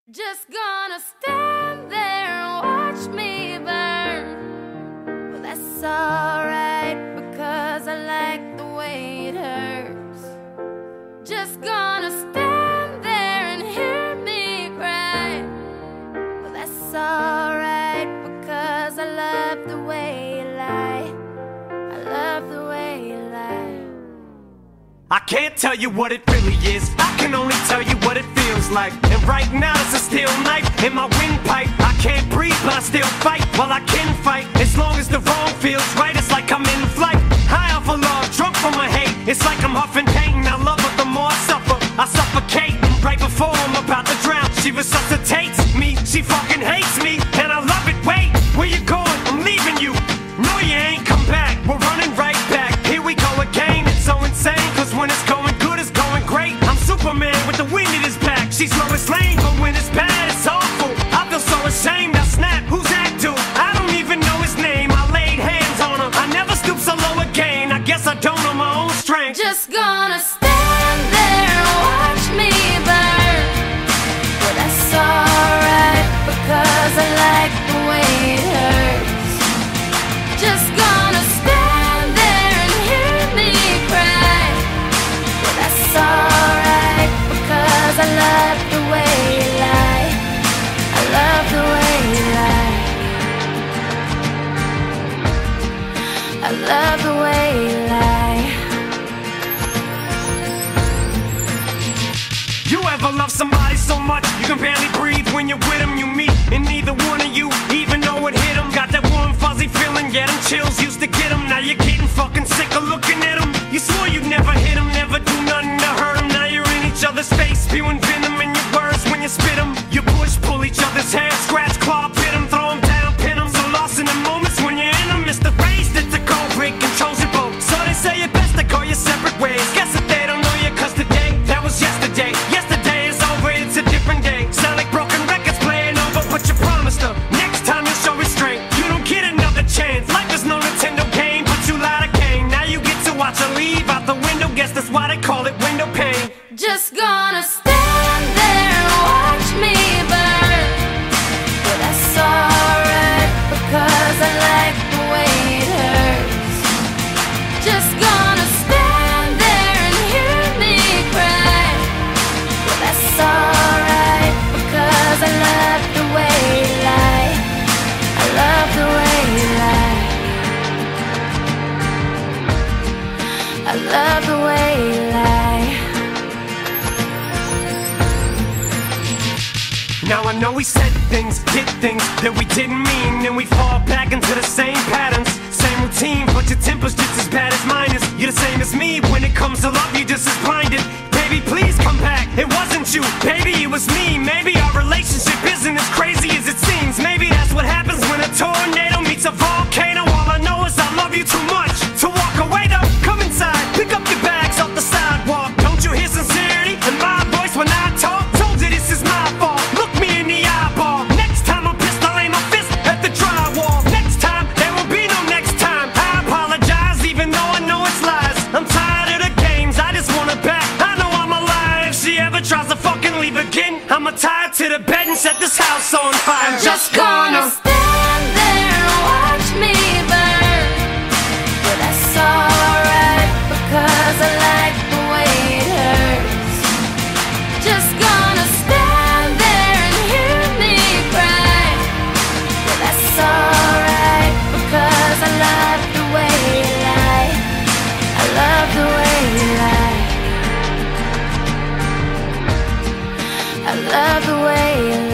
Just gonna stand there and watch me burn. Well, that's alright, because I like the way it hurts. Just gonna stand there and hear me cry. Well, that's alright, because I love the way you lie. I love the way you lie. I can't tell you what it really is, I can only tell you what it feels like. And right now it's a steel knife in my windpipe. I can't breathe but I still fight, while I can fight. As long as the wrong feels right, it's like I'm in flight. High off of love, drunk from my hate, it's like I'm huffing pain. I love her, the more I suffer, I suffocate. Right before I'm about to drown, she resuscitates me. She fucking hates me, and I love it. Wait, where you going? I'm leaving you. No, you ain't come back, we're running right back. Here we go again, it's so insane, cause when it's going good, it's going great. I'm Superman with the wind in his back. She's Lois Lane, but when it's bad, it's awful. I feel so ashamed, I snap, who's that dude? I don't even know his name, I laid hands on him. I never stoop so low again, I guess I don't know my own strength. Just gonna stand there and watch me burn. Well, that's alright, because I like the way it hurts. Just gonna stand there and hear me cry. Well, that's alright, because I love the way you lie. I love the way you lie. I love the way you lie. You ever love somebody so much you can barely breathe when you're with them? You meet and neither one of you even know it hit them. Got that warm fuzzy feeling, yeah, them chills used to get them. Now you're getting fucking sick of looking at them. You swore you'd never hit them, never do nothing to hurt them. Now you're in each other's face, spewing venom in your words when you spit them. You push, pull each other's hair, scratch, claw, pit them, throw them down, pin them. So lost in the moments when you're in them, it's the race that's a cold break, controls your boat. So they say it best to go your separate ways. Guess that they don't know you, cause today, that was yesterday. Yesterday is over, it's a different day. Sound like broken records playing over, but you promised her next time you'll show restraint. You don't get another chance, life is no Nintendo game, but you lied again. Now you get to watch her leave out the window, guess that's why they call it window pane. Just gonna stand there and watch me burn. Well, that's alright, because I like the way it hurts. Just gonna stand there and hear me cry. Well, that's alright, because I love the way you lie. I love the way you lie. I love the way you lie. Now I know we said things, did things that we didn't mean, and we fall back into the same patterns, same routine, but your temper's just as bad as mine is. You're the same as me, when it comes to love, you're just as blinded. Baby, please come back, it wasn't you, baby, it was me. Maybe our relationship isn't as crazy as it seems. Maybe that's what happens when a tornado meets a volcano. All I know is I love you too much to walk away though. Come inside, pick up your bags off the sidewalk. Don't you hear sincerity in my voice when I talk? Told you this is my fault, look me in the eyeball. Next time I'm pissed, I'll aim my fist at the drywall. Next time, there will be no next time. I apologize even though I know it's lies. I'm tired of the games, I just want her back. I know I'm alive, if she ever tries to fucking leave again, I'ma tie her to the bed and set this house on fire. I'm just gonna stand there and watch me burn. But that's alright, because I like the way it hurts. Just gonna stand there and hear me cry. But that's alright, because I love the way you lie. I love the way you lie. I love the way you lie.